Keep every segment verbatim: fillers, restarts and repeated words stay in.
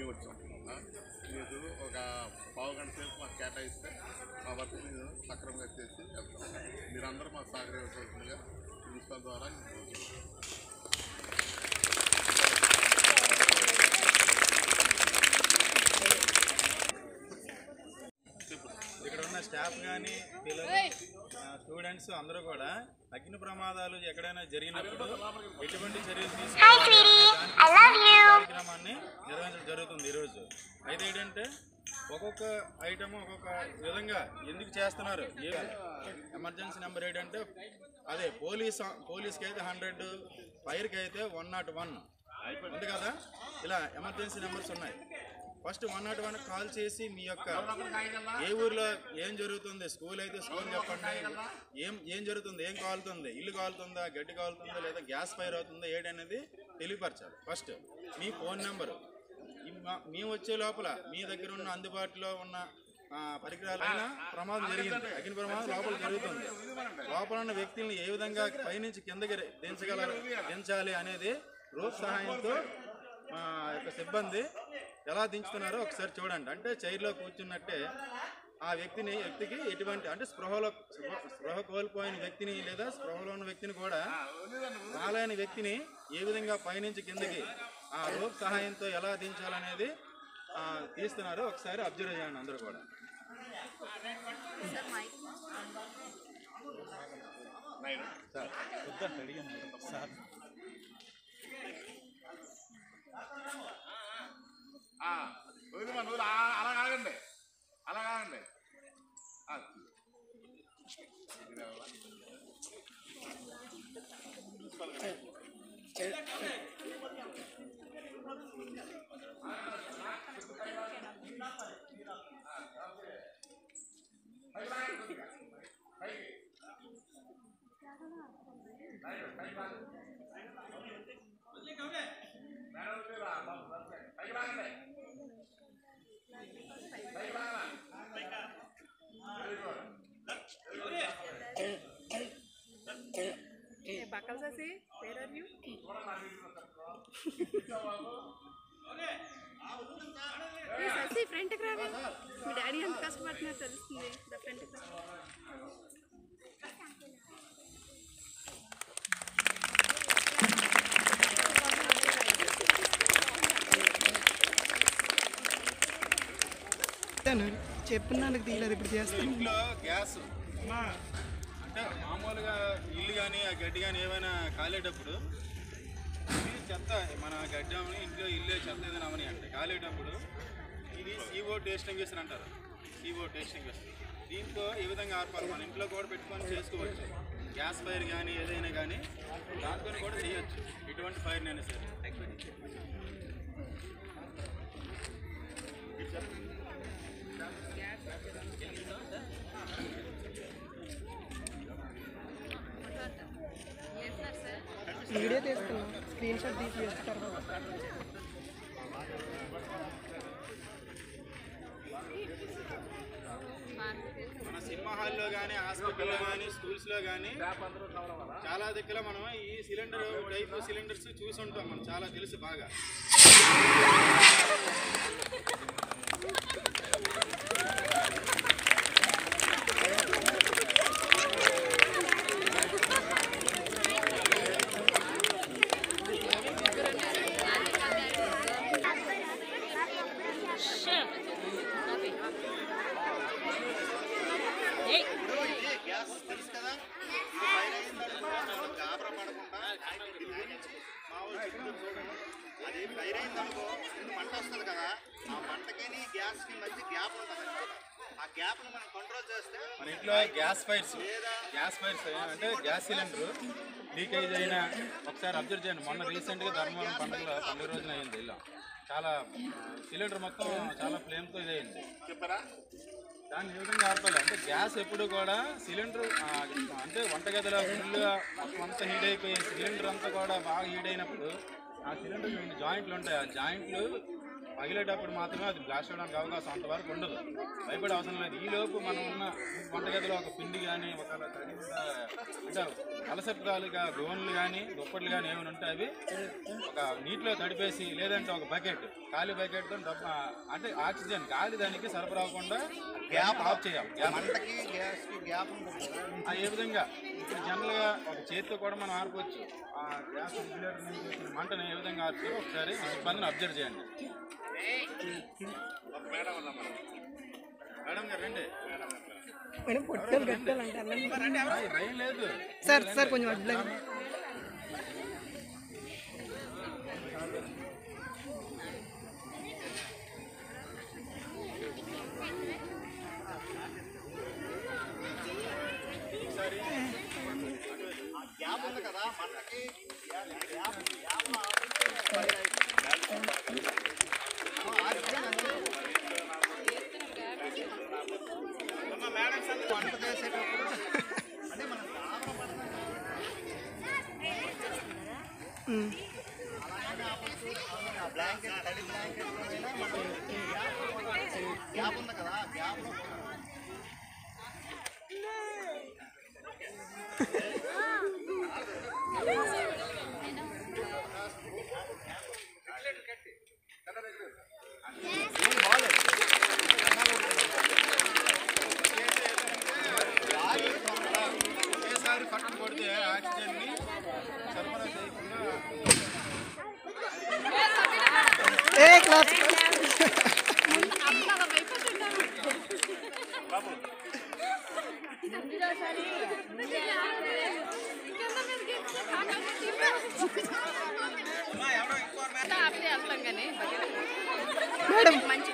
మేము వచ్చాం. మీకు ఒక పావు గంట సేపు మాకు కేటాయిస్తే మా వర్క్ మేము సక్రమంగా చేసి వెళ్తాం. మీరందరూ మాకు సహకరించవలసిందిగా ప్రిన్సిపల్ ద్వారా ఇక్కడ ఉన్న స్టాఫ్ కానీ పిల్లలు స్టూడెంట్స్ అందరూ కూడా అగ్ని ప్రమాదాలు ఎక్కడైనా జరిగినప్పుడు ఎటువంటి చర్యలు తీసుకోవాలి కార్యక్రమాన్ని నిర్వహించడం జరుగుతుంది ఈరోజు. అయితే ఏంటంటే ఒక్కొక్క ఐటమ్ ఒక్కొక్క విధంగా ఎందుకు చేస్తున్నారు. ఏ ఎమర్జెన్సీ నెంబర్ ఏంటంటే అదే పోలీస్ పోలీస్కి అయితే హండ్రెడ్, ఫైర్కి అయితే వన్ నాట్ వన్ ఉంది కదా. ఇలా ఎమర్జెన్సీ నెంబర్స్ ఉన్నాయి. First one not one call చేసి మీ యొక్క ఏ ఊర్లో ఏం జరుగుతుంది, స్కూల్ అయితే స్కూల్ చెప్పండి, ఏం ఏం జరుగుతుంది, ఏం కాలుతుంది, ఇల్లు కాలుతుందా, గడ్డి కాలుతుందా, లేదా గ్యాస్ ఫైర్ అవుతుందా ఏడనేది తెలియపరచాలి. ఫస్ట్ మీ ఫోన్ నెంబరు, మేము వచ్చే లోపల మీ దగ్గర ఉన్న అందుబాటులో ఉన్న పరికరాలైనా ప్రమాదం జరిగింది, అగ్ని ప్రమాదం లోపల జరుగుతుంది, లోపల ఉన్న వ్యక్తులను ఏ విధంగా పైనుంచి కిందకి దించగలరు దించాలి అనేది రోప్ సహాయంతో మా యొక్క సిబ్బంది ఎలా దించుతున్నారో ఒకసారి చూడండి. అంటే చైర్లో కూర్చున్నట్టే ఆ వ్యక్తిని వ్యక్తికి ఎటువంటి అంటే స్పృహలో స్పృహ కోల్పోయిన వ్యక్తిని లేదా స్పృహలో ఉన్న వ్యక్తిని కూడా రాలేని వ్యక్తిని ఏ విధంగా పైనుంచి కిందకి ఆ రోప్ సహాయంతో ఎలా దించాలనేది తీస్తున్నారో ఒకసారి అబ్జర్వ్ చేయండి అందరూ కూడా. సార్ అలా కాగండి అలా కాగండి Bakal sih, where are you? Sasi, front కి రావే. మీ డాడీ ఎంత కష్టపడుతున్నారో తెలుస్తుంది. ద ఫ్రంట్ కి రా. చెప్పున్నానికి తీయలేదు ఇప్పుడు చేస్తాను. ఇంట్లో గ్యాస్ అంటే మామూలుగా ఇల్లు కానీ ఆ గడ్డి కానీ ఏమైనా కాలేటప్పుడు ఇది చెత్త మన గడ్డి అమని ఇంట్లో ఇల్లే చెత్త ఏదైనా అవని అంటే కాలేటప్పుడు ఇది సీఓ టేస్టింగ్ అంటారు. సీఓ టేస్టింగ్ దీంతో ఏ విధంగా ఆర్పాలి మన ఇంట్లో కూడా పెట్టుకొని చేసుకోవచ్చు. గ్యాస్ ఫైర్ కానీ ఏదైనా కానీ దాంతో కూడా చేయొచ్చు. ఎటువంటి ఫైర్ అయినా సరే. వీడియో తీసుకున్నాం, స్క్రీన్ షాట్ తీసి వేస్తారు. మన సినిమా హాల్లో కానీ హాస్పిటల్లో కానీ స్కూల్స్లో కానీ చాలా దగ్గర మనం ఈ సిలిండర్ టైప్ సిలిండర్స్ చూసి ఉంటాం. మనం చాలా తెలుసు బాగా. అది ఫైర్ అయిందనుకో మంట వస్తుంది కదా, ఆ మంటకి గ్యాస్కి మధ్య గ్యాప్ ఉంటుంది. ఆ గ్యాప్ను మనం కంట్రోల్ చేస్తే మన ఇంట్లో గ్యాస్ ఫైర్స్ గ్యాస్ ఫైర్స్ అంటే గ్యాస్ సిలిండర్ లీకేజ్ అయినా ఒకసారి అబ్జర్వ్ చేయండి. మొన్న రీసెంట్గా ధర్మవరం పండుగలో పండుగ రోజున అయింది. ఇలా చాలా సిలిండర్ మొత్తం చాలా ఫ్లేమ్తో ఇదయింది. చెప్పరా దాన్ని ఏ విధంగా ఆర్పాలి అంటే గ్యాస్ ఎప్పుడు కూడా సిలిండర్ అంటే వంటగదిలో ఫుల్గా మొత్తం అంతా హీట్ అయిపోయి సిలిండర్ అంతా కూడా బాగా హీట్ అయినప్పుడు ఆ సిలిండర్ జాయింట్లు ఉంటాయి. ఆ జాయింట్లు పగిలేటప్పుడు మాత్రమే అది బ్లాస్ట్ అవడానికి అవకాశం అంతవరకు ఉండదు, భయపడే అవసరం లేదు. ఈలోపు మనం ఉన్న వంటగదిలో ఒక పిండి కానీ ఒక అంటే అలసత్రాలుగా గోన్లు కానీ దుప్పట్లు కానీ ఏమైనా ఉంటే అవి ఒక నీటిలో తడిపేసి, లేదంటే ఒక బకెట్ ఖాళీ బకెట్తో డబ్బ అంటే ఆక్సిజన్ గాలి దానికి సరఫరా అవ్వకుండా గ్యాప్ ఆఫ్ చేయాలి. గ్యాప్ ఏ విధంగా ఇప్పుడు జనరల్గా ఒక చేతితో కూడా మనం ఆర్పవచ్చు. ఆ గ్యాస్ రెగ్యులేటర్ నుంచి వచ్చిన మంటను ఏ విధంగా ఆర్పుతారో ఒకసారి ఈ సిబ్బందిని అబ్జర్వ్ చేయండి. మేడం గారు రండి. రైన్ లేదు సార్ సార్ కొంచెం అడ్డు గ్యాప్ ఉంది కదా మనకి వంట చేసేటప్పుడు అంటే మనం బ్లాంకెట్ తడి బ్లాంకెట్ గ్యాప్ ఉంది కదా గ్యాప్ ఒకేసారి పట్టుకు కొడితే ఆక్సిజన్ని సరఫరా చేయకుండా మేడం మంచి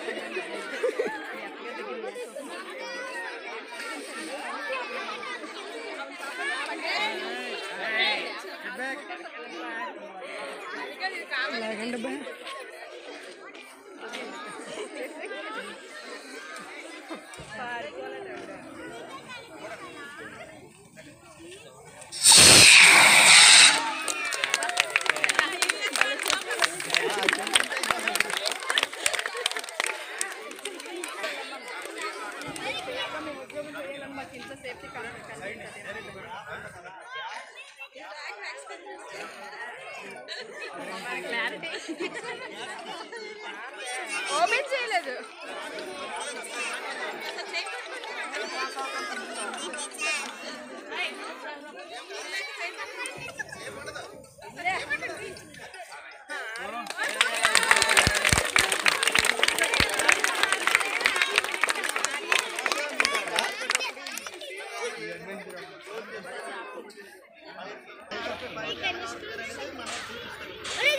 ఓపెన్ చేయలేదు. Hey,